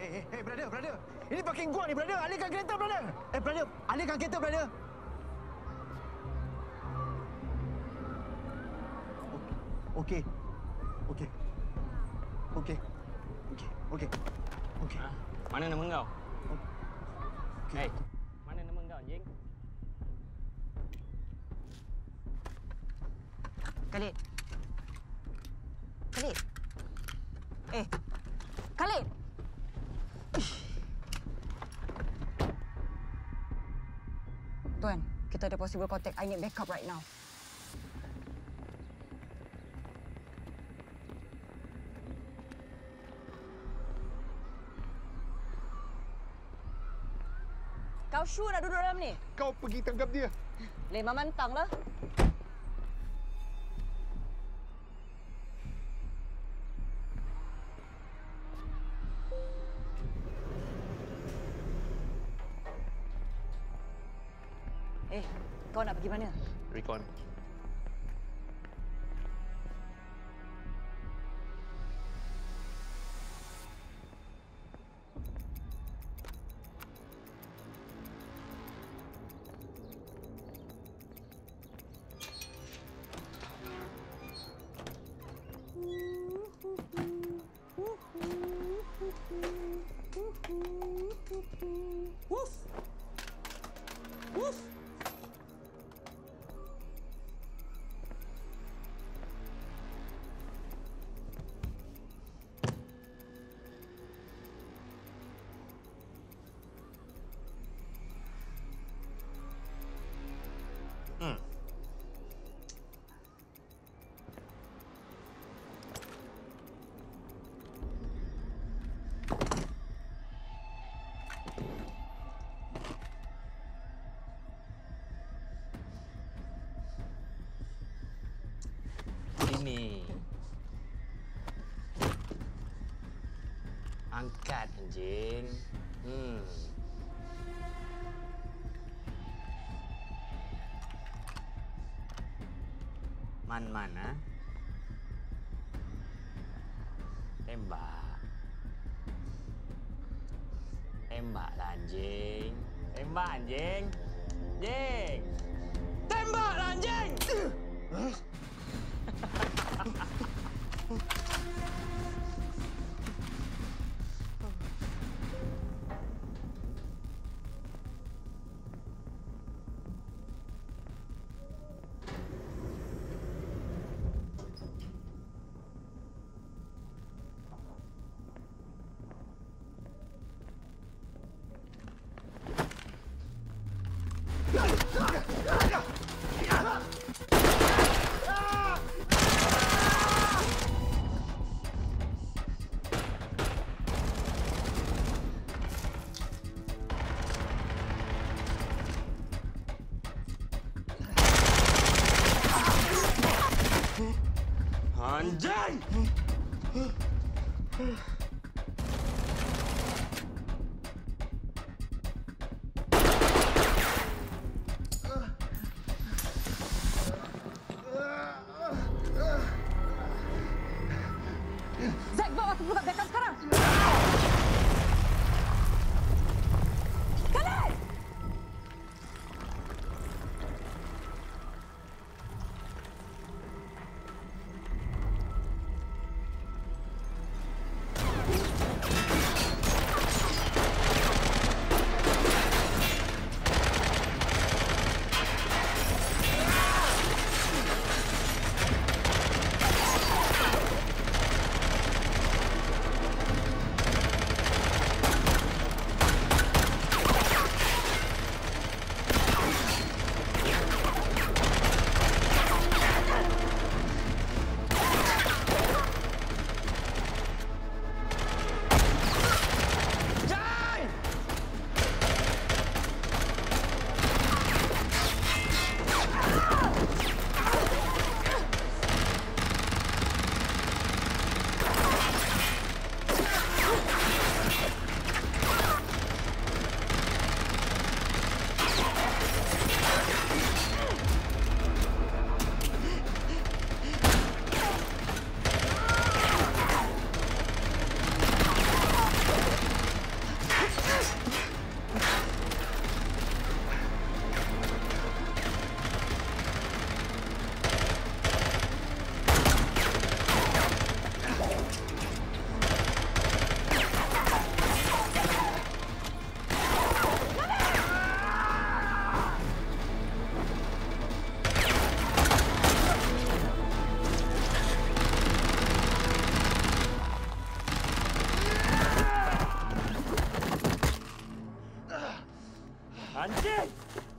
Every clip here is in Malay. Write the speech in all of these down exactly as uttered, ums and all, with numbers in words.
hey, hey, brother, brother. Ini parking gua ni, brother. Alihkan kereta, brother. Eh, brother, alihkan kereta, brother. Okey. Okey. Okey. Okey. Okey. Okey. Ha? Mana nama kau? Okey. Hey, mana nama kau, anjing? Khalid. Khalid. Eh, Khalid. Tuan, kita ada possible contact. I need backup right now. Kau sure dah duduk dalam ni? Kau pergi tangkap dia. Lemah mantang lah. Eh, kau nak pergi mana? Recon. Woof. Woof. Hmm. Ini. Angkat, anjing. Hmm. Man-man, ha? Tembak. Tembaklah, anjing. Tembak, anjing. Anjing. Tembaklah, anjing! Anjing!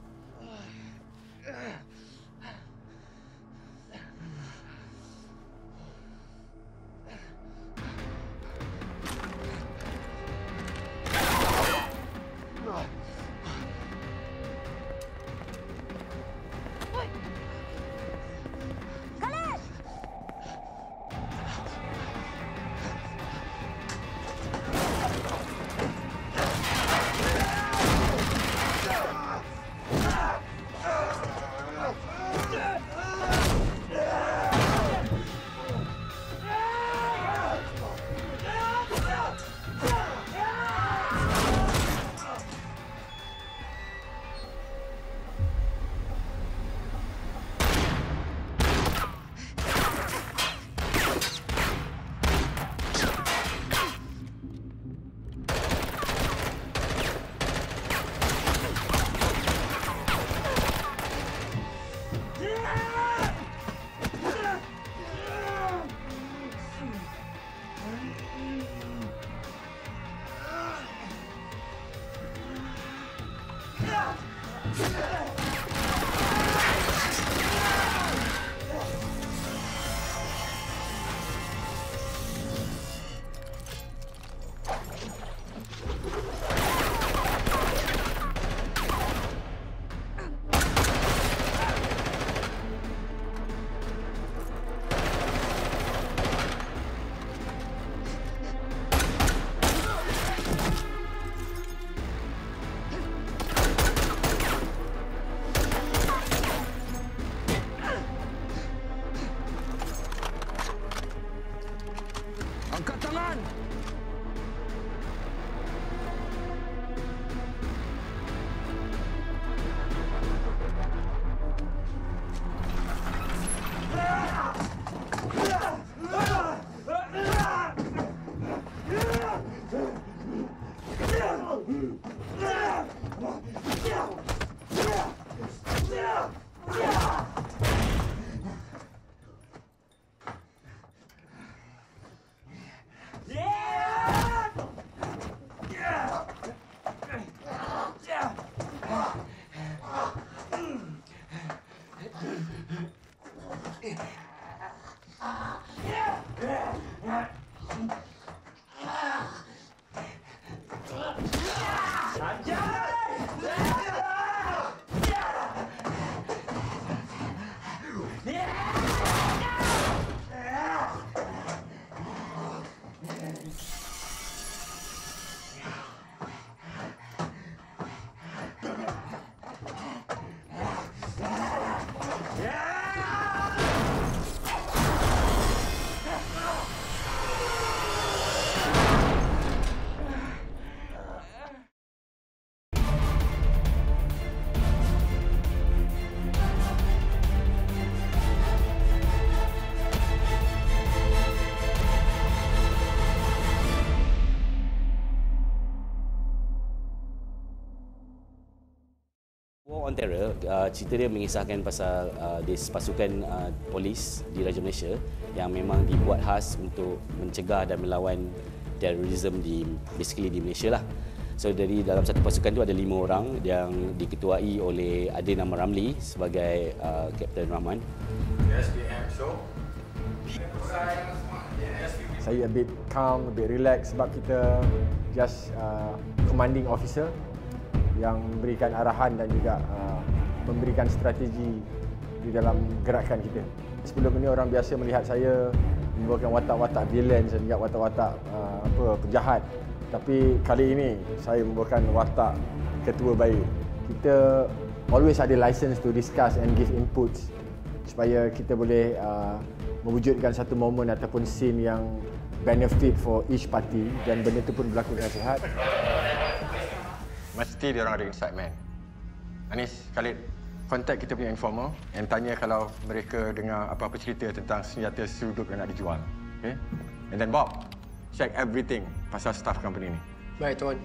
War on Terror, uh, cerita dia mengisahkan pasal uh, dis pasukan uh, polis di Raja Malaysia yang memang dibuat khas untuk mencegah dan melawan terorisme di basically di Malaysia lah. So dari dalam satu pasukan tu ada lima orang yang diketuai oleh ada nama Ramli sebagai uh, Kapten Rahman. Saya a bit calm, a bit relax sebab kita just uh, commanding officer yang memberikan arahan dan juga uh, memberikan strategi di dalam gerakan kita. Sebelum ini orang biasa melihat saya membawakan watak-watak villain dan juga watak-watak uh, apa penjahat. Tapi kali ini saya membawakan watak ketua baik. Kita always ada license to discuss and give inputs supaya kita boleh uh, mewujudkan satu momen ataupun scene yang benefit for each party dan benda itu pun berlaku dengan sihat. Mesti dia orang ada insight, man. Anis, Khalid, kontak kita punya informer and tanya kalau mereka dengar apa-apa cerita tentang senjata seruduk yang nak dijual. Okay? And then Bob, check everything pasal staff company ni. Baik, Tuan.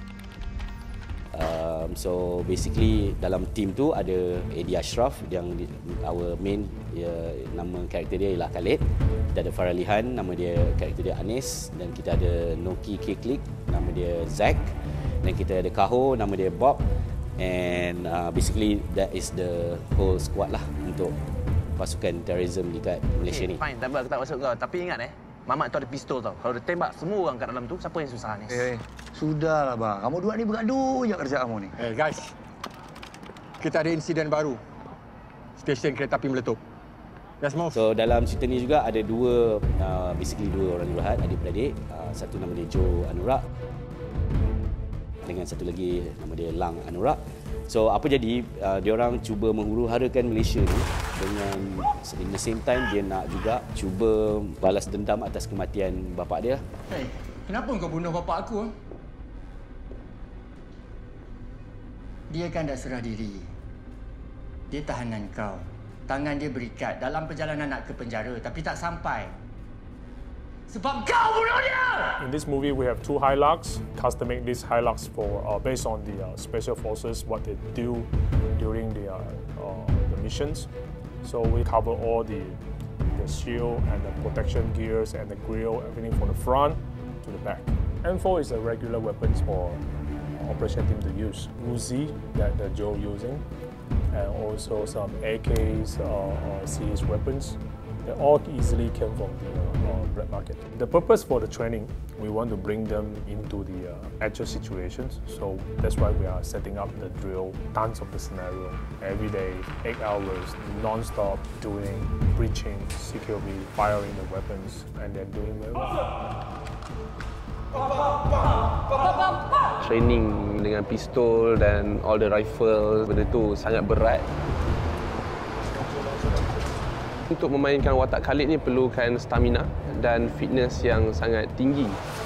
Um, so basically dalam team tu ada Eddie Ashraf yang di, our main ya, nama karakter dia ialah Khalid. Kita ada Faralihan, nama dia karakter dia Anis, dan kita ada Noki K-Click, nama dia Zack, dan kita ada Kaho, nama dia Bob, And uh, basically that is the whole squad lah untuk pasukan terrorism dekat Malaysia okay, ni. Fine, tak apa, aku tak masuk kau. Tapi ingat eh, Mamat tu ada pistol tau. Kalau dia tembak semua orang kat dalam tu, siapa yang susah ni? Eh, sudahlah bang. Kamu dua ni bergaduh je kerja kamu ni. Eh, guys. Kita ada insiden baru. Stesen kereta api meletup. Let's move. So dalam cerita ni juga ada dua, uh, basically dua orang Nurhat, adik-beradik. Uh, satu nama dia Joe Anurak dengan satu lagi nama dia Lang Anurak. So apa jadi, uh, diorang cuba menghuru-harakan Malaysia ni dengan in the same time dia nak juga cuba balas dendam atas kematian bapa dia. Hey, kenapa kau bunuh bapa aku? Dia kan dah serah diri. Dia tahanan kau. Tangan dia berikat dalam perjalanan nak ke penjara tapi tak sampai. Sebab kau bunuh dia! In this movie, we have two Hiluxe. Custom make these Hiluxe for uh, based on the uh, special forces, what they do during the uh, uh, the missions. So we cover all the the shield and the protection gears and the grill, everything from the front to the back. M four is a regular weapons for operation team to use. Uzi that the Joe using, and also some A Ks or uh, uh, series weapons. They all easily came from the uh, uh, black market. The purpose for the training, we want to bring them into the uh, actual situations. So that's why we are setting up the drill, tons of the scenario, every day, eight hours, non-stop doing breaching, securely firing the weapons, and then doing very well. Training dengan pistol dan all the rifle, benda tu sangat berat. Untuk memainkan watak Khalid ni perlukan stamina dan fitness yang sangat tinggi.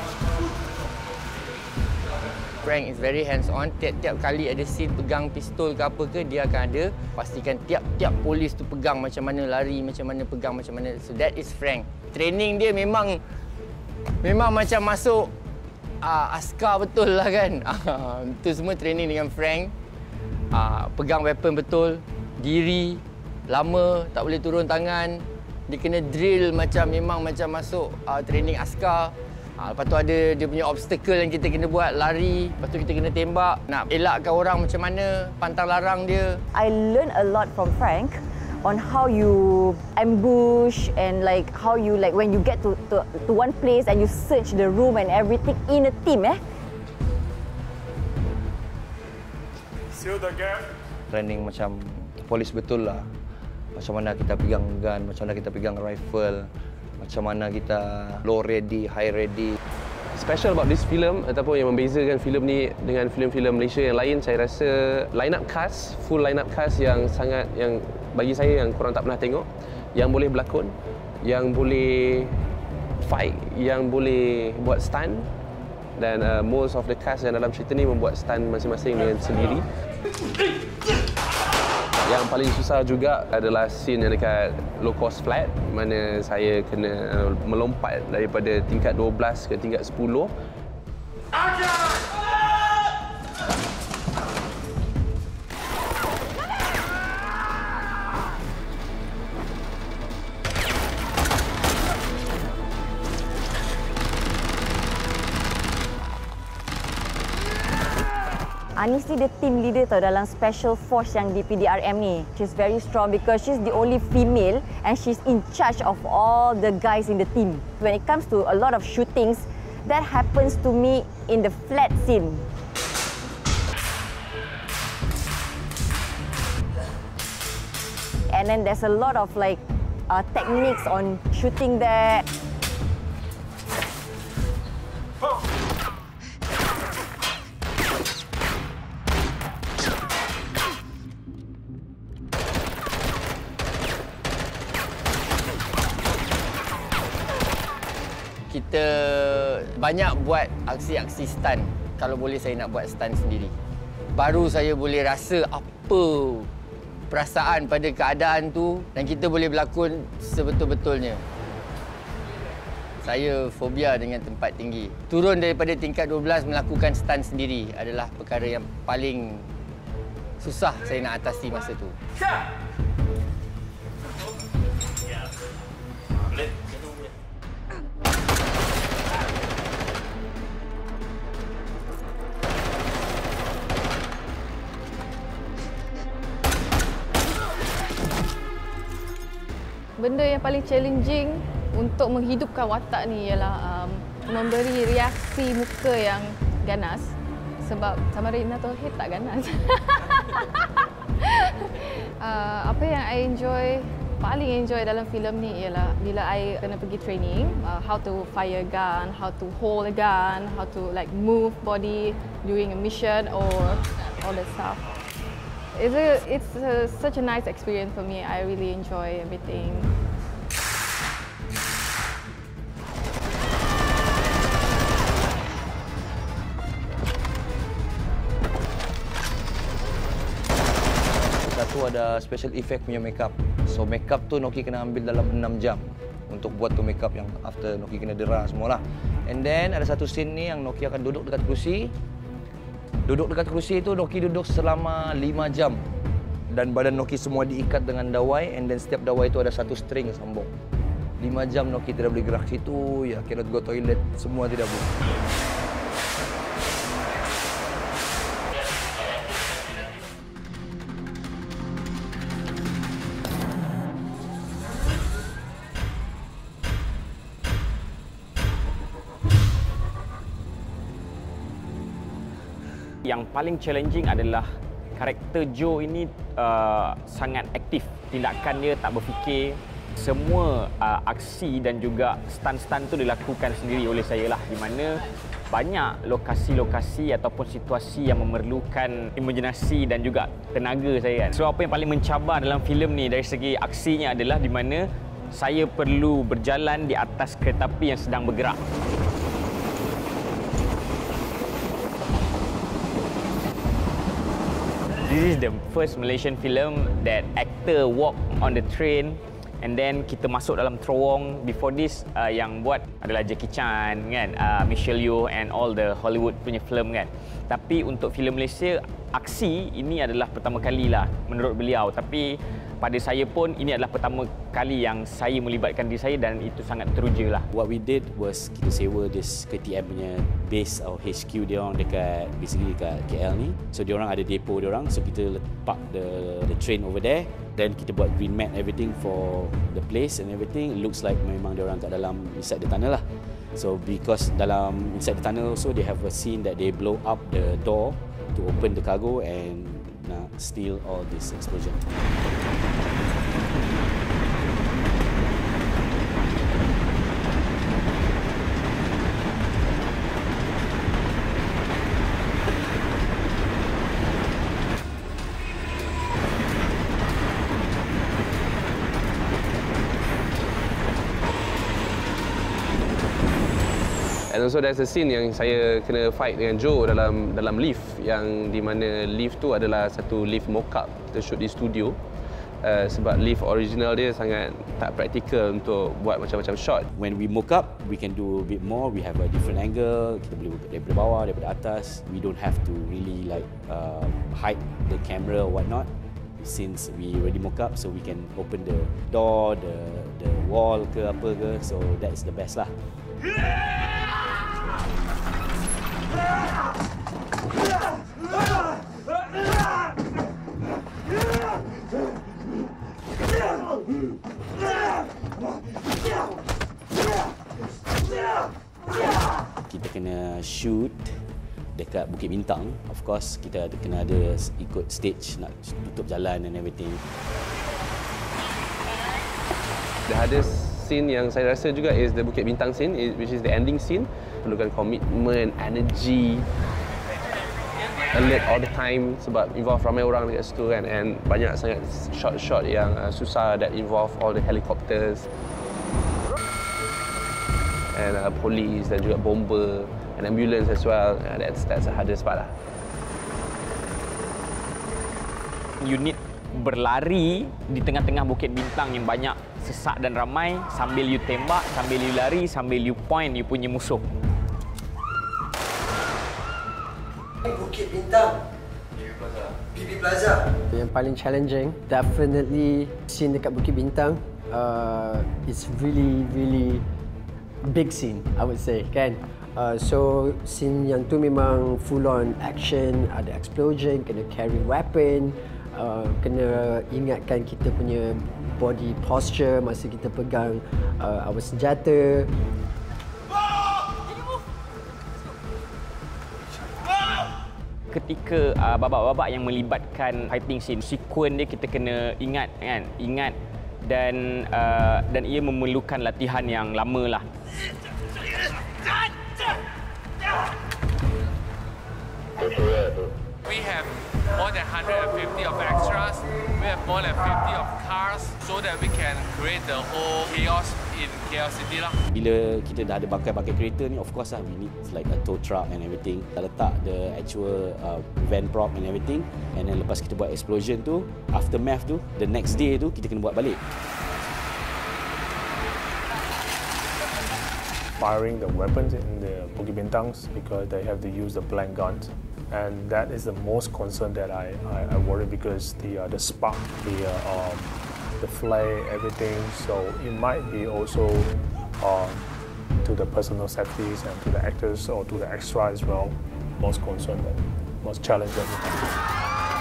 Frank is very hands-on. Tiap-tiap kali ada scene pegang pistol ke apa ke, dia akan ada. Pastikan tiap-tiap polis tu pegang macam mana lari, macam mana pegang, macam mana. So that is Frank. Training dia memang memang macam masuk uh, askar betul lah kan. Itu semua training dengan Frank. Uh, pegang weapon betul, diri, lama, tak boleh turun tangan. Dia kena drill macam memang macam masuk uh, training askar. Uh, lepas tu ada dia punya obstacle yang kita kena buat, lari. Lepas tu kita kena tembak. Nak elakkan orang macam mana, pantang larang dia. I learn a lot from Frank on how you ambush and like how you like when you get to, to, to one place and you search the room and everything in a team eh. Seal the gap. Training macam polis betul lah. Macam mana kita pegang gun, macam mana kita pegang rifle, macam mana kita low ready, high ready. Special about this film ataupun yang membezakan filem ni dengan filem-filem Malaysia yang lain, saya rasa line up cast, full line up cast yang sangat, yang bagi saya yang korang tak pernah tengok, yang boleh berlakon, yang boleh fight, yang boleh buat stunt, dan uh, most of the cast yang dalam cerita ni membuat stunt masing-masing dengan sendiri. Yang paling susah juga adalah scene yang dekat low cost flat, mana saya kena uh, melompat daripada tingkat dua belas ke tingkat sepuluh. Anis ni dia team leader tau dalam special force yang di P D R M ni. She's very strong because she's the only female and she's in charge of all the guys in the team. When it comes to a lot of shootings, that happens to me in the flat scene. And then there's a lot of like uh, techniques on shooting there. Kita banyak buat aksi-aksi stunt. Kalau boleh saya nak buat stunt sendiri. Baru saya boleh rasa apa perasaan pada keadaan tu dan kita boleh berlakon sebetul-betulnya. Saya fobia dengan tempat tinggi. Turun daripada tingkat dua belas melakukan stunt sendiri adalah perkara yang paling susah saya nak atasi masa tu. Benda yang paling challenging untuk menghidupkan watak ni ialah um, memberi reaksi muka yang ganas. Sebab Samarina Tauhid tak ganas. uh, apa yang I enjoy, paling enjoy dalam filem ni ialah bila I kena pergi training, uh, how to fire a gun, how to hold a gun, how to like move body during a mission or all that stuff. It's a, it's a, such a nice experience for me. I really enjoy everything. Satu ada special effect punya makeup. So makeup tu Noki kena ambil dalam enam jam untuk buat tu makeup yang after Noki kena dera semualah. And then ada satu scene ni yang Noki akan duduk dekat kerusi. Duduk dekat kerusi itu Noki duduk selama lima jam. Dan badan Noki semua diikat dengan dawai, and then setiap dawai itu ada satu string sambung. lima jam Noki tidak boleh gerak situ, ya cannot go toilet, semua tidak boleh. Yang paling challenging adalah karakter Joe ini uh, sangat aktif. Tindakan dia tak berfikir. Semua uh, aksi dan juga stunt-stunt tu dilakukan sendiri oleh saya lah. Di mana banyak lokasi-lokasi ataupun situasi yang memerlukan imajinasi dan juga tenaga saya kan. So apa yang paling mencabar dalam filem ni dari segi aksinya adalah di mana saya perlu berjalan di atas kereta api yang sedang bergerak. This is the first Malaysian film that actor walk on the train and then kita masuk dalam terowong. Before this, uh, yang buat adalah Jackie Chan, kan, uh, Michelle Yeoh and all the Hollywood punya film kan. Tapi untuk filem Malaysia, aksi ini adalah pertama kali lah menurut beliau. Tapi pada saya pun ini adalah pertama kali yang saya melibatkan diri saya dan itu sangat teruja lah. What we did was kita sewa this K T M punya base atau H Q dia orang dekat basically dekat K L ni. So dia orang ada depo dia orang, so kita park the the train over there. Then kita buat green mat everything for the place and everything. It looks like memang dia orang kat dalam inside the tunnel lah. So because dalam inside the tunnel also they have a scene that they blow up the door to open the cargo and uh, steal all this explosion. And also there's a scene yang saya kena fight dengan Joe dalam dalam lift, yang di mana lift tu adalah satu lift mock-up kita shoot di studio. Uh, sebab lift original dia sangat tak praktikal untuk buat macam-macam shot. When we mock up, we can do a bit more. We have a different angle. Kita boleh daripada bawah, daripada atas. We don't have to really like uh, hide the camera or whatnot. Since we already mock up, so we can open the door, the the wall ke apa ke. So that's the best lah. Kita kena shoot dekat Bukit Bintang. Of course, kita ada, kena ada ikut stage nak tutup jalan and everything. The hardest scene yang saya rasa juga is the Bukit Bintang scene, which is the ending scene. Perlukan komitmen, energy, alert all the time sebab involve ramai orang dekat situ kan, and banyak sangat shot-shot yang uh, susah that involve all the helicopters and uh, police dan juga bomber and ambulance as well. Uh, that's that's the hardest part lah. Unit berlari di tengah-tengah Bukit Bintang yang banyak sesak dan ramai sambil you tembak, sambil you lari, sambil you point you punya musuh. Bukit Bintang, B B Plaza. Yang paling challenging, definitely scene dekat Bukit Bintang. Uh, it's really, really big scene, I would say, kan? Uh, so scene yang tu memang full on action, ada explosion, kena carry weapon. uh, kena ingatkan kita punya body posture masa kita pegang uh, our senjata. Ketika uh, babak-babak yang melibatkan fighting scene, sekuen dia kita kena ingat kan, ingat dan uh, dan ia memerlukan latihan yang lama lah. We have more than one hundred fifty of extras. We have more than fifty of cars so that we can create the whole chaos in K L City lah. Bila kita dah ada bangkai-bangkai kereta ni, of course lah, we need like a tow truck and everything. Dah letak the actual uh, van prop and everything. And then lepas kita buat explosion tu, aftermath tu, the next day tu kita kena buat balik. Firing the weapons in the Bukit Bintangs because they have to use the blank guns. And that is the most concern that I, I, I worry because the uh, the spark, the uh, um, the flare, everything. So it might be also um, to the personal safeties and to the actors or to the extra as well. Most concern, that most challenge that we have.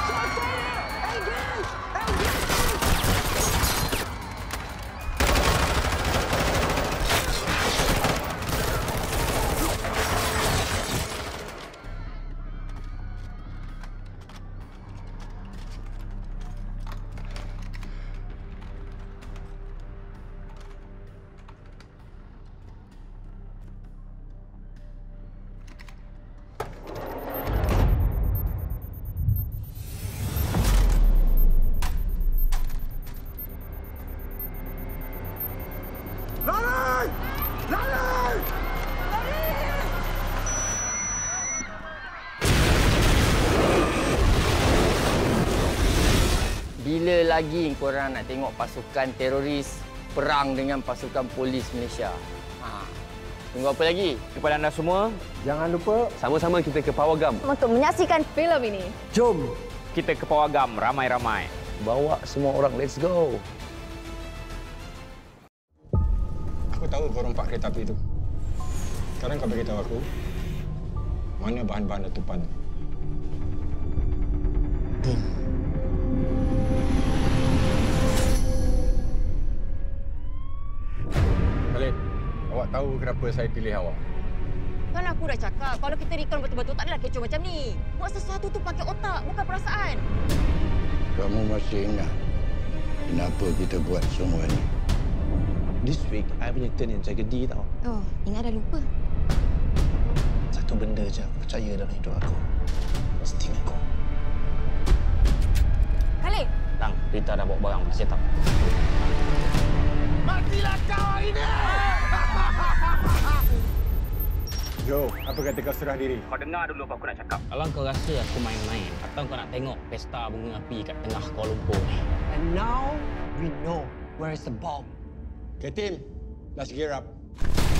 Bila lagi korang nak tengok pasukan teroris perang dengan pasukan polis Malaysia? Ha. Tunggu apa lagi? Kepada anda semua, jangan lupa sama-sama kita ke Pawagam untuk menyaksikan filem ini. Jom kita ke Pawagam ramai-ramai. Bawa semua orang, let's go. Aku tahu kau rompak kereta api itu. Sekarang kau beritahu aku, mana bahan-bahan letupan? Boom. Khalid, awak tahu kenapa saya pilih awak? Kan aku dah cakap, kalau kita recon betul-betul tak adalah kecoh macam ni. Buat sesuatu tu pakai otak, bukan perasaan. Kamu masih ingat kenapa kita buat semua ini? This week, I punya turn yang jaga D tau. Oh, ingat dah lupa. Satu benda je aku percaya dalam hidup aku. Mesti ingat kau. Khalid! Tang, Rita dah bawa barang dah set up. Matilah kau hari ini! Jo, apa kata kau serah diri? Kau dengar dulu apa aku nak cakap. Kalau kau rasa aku main-main atau kau nak tengok pesta bunga api kat tengah Kuala Lumpur ni. And now we know where is the bomb. Okay, team. Let's gear up.